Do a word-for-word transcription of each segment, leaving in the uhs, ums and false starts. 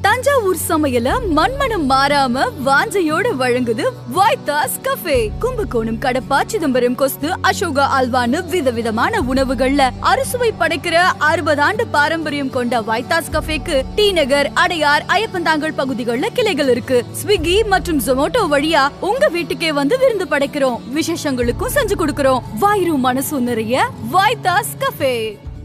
தஞ்சாவூர் சமையல மண்மனம் மாறாம வாஞ்சையோட வழங்குது வைத்தாஸ் கஃபே. கும்பகோணம், கடப்பா, சிதம்பரம், கொஸ்து, அசோகா அல்வான்னு விதவிதமான உணவுகள்ல அறுசுவை படைக்கிற அறுபது ஆண்டு பாரம்பரியம் கொண்ட வைத்தாஸ் கஃபேக்கு டி நகர், அடையார், ஐயப்பந்தாங்கல் பகுதிகளில் கிளைகள் இருக்கு. ஸ்விக்கி மற்றும் ஜொமேட்டோ வழியா உங்க வீட்டுக்கே வந்து விருந்து படைக்கிறோம். விசேஷங்களுக்கும் செஞ்சு கொடுக்கிறோம். வயிறும் மனசும் நிறைய வைத்தாஸ் கஃபே.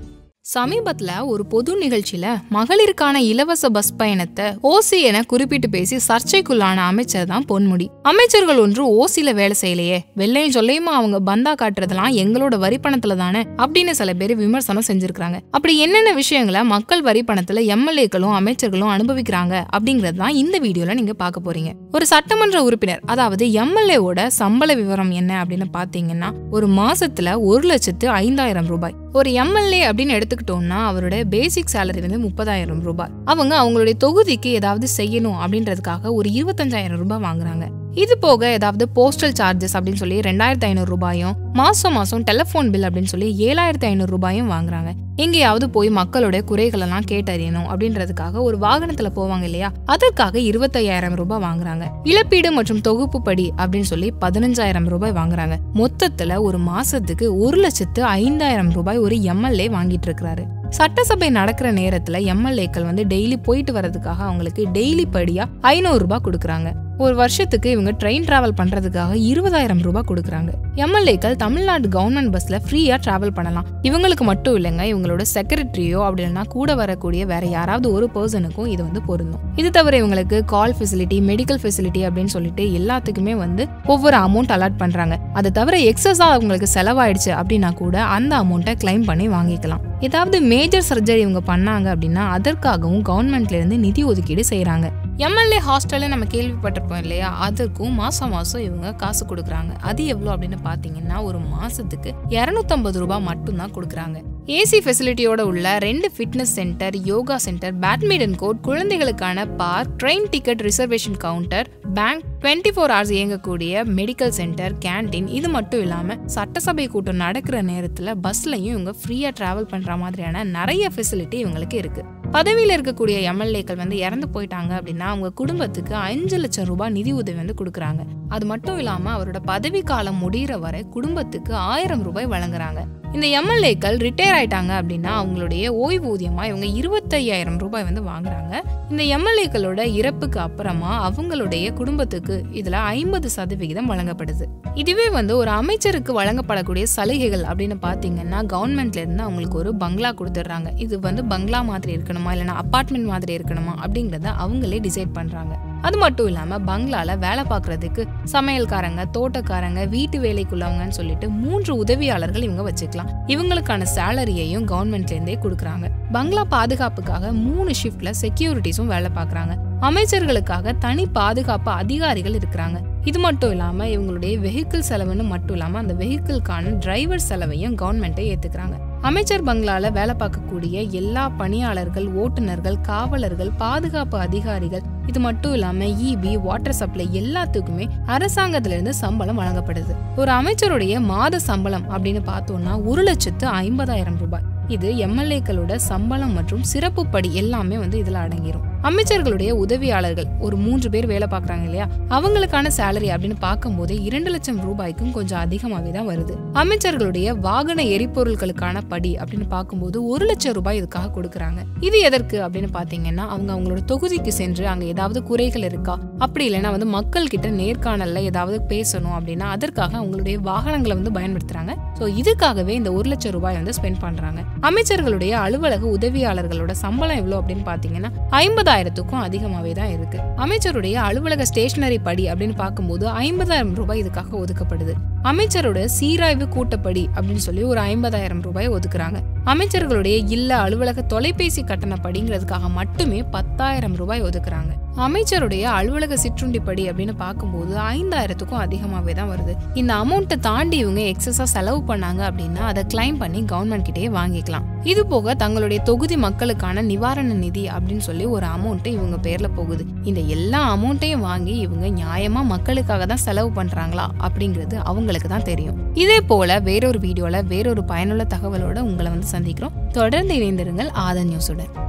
சமீபத்துல ஒரு பொது நிகழ்ச்சியில மகளிருக்கான இலவச பஸ் பயணத்தை ஓசி என குறிப்பிட்டு பேசி சர்ச்சைக்குள்ளான அமைச்சர் தான் பொன்முடி. அமைச்சர்கள் ஒன்று ஓசியில வேலை செய்யலையே, வெள்ளையும் சொல்லையுமா அவங்க பந்தா காட்டுறதெல்லாம் எங்களோட வரி பணத்துல தானே அப்படின்னு சில பேர் விமர்சனம் செஞ்சிருக்காங்க. அப்படி என்னென்ன விஷயங்களை மக்கள் வரி பணத்துல எம்எல்ஏக்களும் அமைச்சர்களும் அனுபவிக்கிறாங்க அப்படிங்கறது தான் இந்த வீடியோல நீங்க பார்க்க போறீங்க. ஒரு சட்டமன்ற உறுப்பினர், அதாவது எம்எல்ஏவோட சம்பள விவரம் என்ன அப்படின்னு பாத்தீங்கன்னா, ஒரு மாசத்துல ஒரு லட்சத்து ஐந்தாயிரம் ரூபாய். ஒரு எம்எல்ஏ அப்படின்னு எடுத்துக்கிட்டோம்னா அவரோட பேசிக் சேலரி வந்து முப்பதாயிரம் ரூபாய். அவங்க அவங்களுடைய தொகுதிக்கு ஏதாவது செய்யணும் அப்படின்றதுக்காக ஒரு இருபத்தஞ்சாயிரம் ரூபாய் வாங்குறாங்க. இது போக ஏதாவது போஸ்டல் சார்ஜஸ் அப்படின்னு சொல்லி ரெண்டாயிரத்தி ஐநூறு ரூபாயும், மாசம் மாசம் டெலிபோன் பில் அப்படின்னு சொல்லி ஏழாயிரத்தி ஐநூறு ரூபாயும் வாங்குறாங்க. எங்கேயாவது போய் மக்களோட குறைகள் எல்லாம் கேட்டறியணும் அப்படின்றதுக்காக ஒரு வாகனத்துல போவாங்க இல்லையா, அதற்காக இருபத்தையாயிரம் ரூபாய் வாங்குறாங்க. இழப்பீடு மற்றும் தொகுப்பு படி அப்படின்னு சொல்லி பதினஞ்சாயிரம் ரூபாய் வாங்குறாங்க. மொத்தத்துல ஒரு மாசத்துக்கு ஒரு லட்சத்து ஐந்தாயிரம் ரூபாய் ஒரு எம்எல்ஏ வாங்கிட்டு இருக்கிறாரு. சட்டசபை நடக்கிற நேரத்துல எம்எல்ஏக்கள் வந்து டெய்லி போயிட்டு வர்றதுக்காக அவங்களுக்கு டெய்லி படியா ஐநூறு ரூபாய் கொடுக்குறாங்க. ஒரு வருஷத்துக்கு இவங்க ட்ரெயின் டிராவல் பண்றதுக்காக இருபதாயிரம் ரூபாய் கொடுக்குறாங்க. எம்எல்ஏக்கள் தமிழ்நாடு கவர்மெண்ட் பஸ்ல ஃப்ரீயா டிராவல் பண்ணலாம். இவங்களுக்கு மட்டும் இல்லைங்க, இவங்களோட செக்ரட்டரியோ அப்படின்னா கூட வரக்கூடிய வேற யாராவது ஒரு பர்சனுக்கும் இது வந்து பொருந்தும். இது தவிர இவங்களுக்கு கால் ஃபெசிலிட்டி, மெடிக்கல் ஃபெசிலிட்டி அப்படின்னு சொல்லிட்டு எல்லாத்துக்குமே வந்து ஒவ்வொரு அமௌண்ட் அலாட் பண்றாங்க. அதை தவிர எக்ஸஸா அவங்களுக்கு செலவாயிடுச்சு அப்படின்னா கூட அந்த அமௌண்ட்டை கிளைம் பண்ணி வாங்கிக்கலாம். ஏதாவது மேஜர் சர்ஜரி இவங்க பண்ணாங்க அப்படின்னா அதற்காகவும் கவர்மெண்ட்ல இருந்து நிதி ஒதுக்கீடு செய்யறாங்க. எம்எல்ஏ ஹாஸ்டல்ல நம்ம கேள்விப்பட்டிருப்போம் இல்லையா, அதற்கும் மாசம் மாசம் இவங்க காசு கொடுக்குறாங்க. அது எவ்வளவு அப்படின்னு பாத்தீங்கன்னா ஒரு மாசத்துக்கு இருநூத்தி ஐம்பது ரூபாய் மட்டும் தான் கொடுக்குறாங்க. ஏசி ஃபெசிலிட்டியோட உள்ள ரெண்டு fitness centre, yoga centre, badminton court, குழந்தைகளுக்கான park, train ticket reservation counter, bank, twenty four hours இயங்கக்கூடிய மெடிக்கல் சென்டர், கேன்டீன், இது மட்டும் இல்லாம சட்டசபை கூட்டம் நடக்கிற நேரத்துல பஸ்லயும் இவங்க ஃப்ரீயா டிராவல் பண்ற மாதிரியான நிறைய ஃபெசிலிட்டி இவங்களுக்கு இருக்கு. பதவியில இருக்கக்கூடிய எம்எல்ஏக்கள் வந்து இறந்து போயிட்டாங்க அப்படின்னா அவங்க குடும்பத்துக்கு அஞ்சு லட்சம் ரூபாய் நிதி உதவி வந்து கொடுக்குறாங்க. அது மட்டும் இல்லாம அவரோட பதவி காலம் முடிகிற வரை குடும்பத்துக்கு ஆயிரம் ரூபாய் வழங்குறாங்க. இந்த எம்எல்ஏக்கள் ரிட்டையர் ஆயிட்டாங்க அப்படின்னா அவங்களுடைய ஓய்வூதியமா இவங்க இருபத்தையாயிரம் ரூபாய் வந்து வாங்குறாங்க. இந்த எம்எல்ஏக்களோட இறப்புக்கு அப்புறமா அவங்களுடைய குடும்பத்துக்கு இதுல ஐம்பது சதவிகிதம் வழங்கப்படுது. இதுவே வந்து ஒரு அமைச்சருக்கு வழங்கப்படக்கூடிய சலுகைகள் அப்படின்னு பாத்தீங்கன்னா கவர்மெண்ட்ல இருந்து அவங்களுக்கு ஒரு பங்களா கொடுத்துடுறாங்க. இது வந்து பங்களா மாதிரி இருக்கணுமா இல்லைன்னா அபார்ட்மெண்ட் மாதிரி இருக்கணுமா அப்படிங்கறத அவங்களே டிசைட் பண்றாங்க. அது மட்டும் இல்லாம பங்களால வேலை பார்க்கறதுக்கு சமையல்காரங்க, தோட்டக்காரங்க, வீட்டு வேலைக்குள்ளவங்கன்னு சொல்லிட்டு மூன்று உதவியாளர்கள் இவங்க வச்சுக்கலாம். இவங்களுக்கான சேலரியையும் கவர்மெண்ட்ல இருந்தே கொடுக்குறாங்க. பங்களா பாதுகாப்புக்காக மூணு ஷிஃப்ட்ல செக்யூரிட்டிஸும் வேலை பார்க்கறாங்க. அமைச்சர்களுக்காக தனி பாதுகாப்பு அதிகாரிகள் இருக்கிறாங்க. இது மட்டும் இல்லாம இவங்களுடைய வெஹிக்கிள் செலவுன்னு மட்டும் இல்லாம அந்த வெஹிக்கிள்கான டிரைவர் செலவையும் கவர்மெண்ட்டே ஏத்துக்கிறாங்க. அமைச்சர் பங்களால வேலை பார்க்கக்கூடிய எல்லா பணியாளர்கள், ஓட்டுநர்கள், காவலர்கள், பாதுகாப்பு அதிகாரிகள், இது மட்டும் இல்லாம இபி, வாட்டர் சப்ளை எல்லாத்துக்குமே அரசாங்கத்துல இருந்து சம்பளம் வழங்கப்படுது. ஒரு அமைச்சருடைய மாத சம்பளம் அப்படின்னு பார்த்தோம்னா ஒரு லட்சத்து ஐம்பதாயிரம் ரூபாய். இது எம்எல்ஏக்களோட சம்பளம் மற்றும் சிறப்பு படி எல்லாமே வந்து இதுல அடங்கிரும். அமைச்சர்களுடைய உதவியாளர்கள் ஒரு மூன்று பேர் வேலை பார்க்கறாங்க இல்லையா, அவங்களுக்கான சேலரி அப்படின்னு பார்க்கும்போது இரண்டு லட்சம் ரூபாய்க்கும் கொஞ்சம் அதிகமாவே தான் வருது. அமைச்சர்களுடைய வாகன எரிபொருட்களுக்கான படி அப்படின்னு பார்க்கும்போது ஒரு லட்சம் ரூபாய் இதுக்காக கொடுக்கறாங்க. இது எதற்கு அப்படின்னு பாத்தீங்கன்னா அவங்க அவங்களோட தொகுதிக்கு சென்று அங்க ஏதாவது குறைகள் இருக்கா, அப்படி இல்லைன்னா வந்து மக்கள் கிட்ட நேர்காணல்ல ஏதாவது பேசணும் அப்படின்னா அதற்காக அவங்களுடைய வாகனங்களை வந்து பயன்படுத்துறாங்க. சோ இதுக்காகவே இந்த ஒரு லட்சம் ரூபாய் வந்து ஸ்பெண்ட் பண்றாங்க. அமைச்சர்களுடைய அலுவலக உதவியாளர்களோட சம்பளம் எவ்வளவு அப்படின்னு பாத்தீங்கன்னா ஐம்பதாயிரத்துக்கும் அதிகமாவே தான் இருக்கு. அமைச்சருடைய அலுவலக ஸ்டேஷனரி படி அப்படின்னு பார்க்கும்போது ஐம்பதாயிரம் ரூபாய் இதுக்காக ஒதுக்கப்படுது. அமைச்சரோட சீராய்வு கூட்டப்படி அப்படின்னு சொல்லி ஒரு ஐம்பதாயிரம் ரூபாய் ஒதுக்குறாங்க. அமைச்சர்களுடைய இல்ல அலுவலக தொலைபேசி கட்டண படிங்கிறதுக்காக மட்டுமே பத்தாயிரம் ரூபாய் ஒதுக்குறாங்க. அமைச்சருடைய அலுவலக சிற்றுண்டி படி அப்படின்னு பார்க்கும்போது ஐந்தாயிரத்துக்கும் அதிகமாவே தான் வருது. இந்த அமௌண்ட்டை தாண்டி இவங்க எக்ஸஸா செலவு பண்ணாங்க அப்படின்னா அதை கிளைம் பண்ணி கவர்மெண்ட் கிட்டே வாங்கிக்கலாம். இது போக தங்களுடைய தொகுதி மக்களுக்கான நிவாரண நிதி அப்படின்னு சொல்லி ஒரு அமௌண்ட் இவங்க பேர்ல போகுது. இந்த எல்லா அமௌண்ட்டையும் வாங்கி இவங்க நியாயமா மக்களுக்காக தான் செலவு பண்றாங்களா அப்படிங்கிறது அவங்களுக்கு தான் தெரியும். இதே போல வேறொரு வீடியோல வேறொரு பயனுள்ள தகவலோட உங்களை வந்து சந்திக்கிறோம். தொடர்ந்து இணைந்திருங்கள் ஆதன் நியூஸுடன்.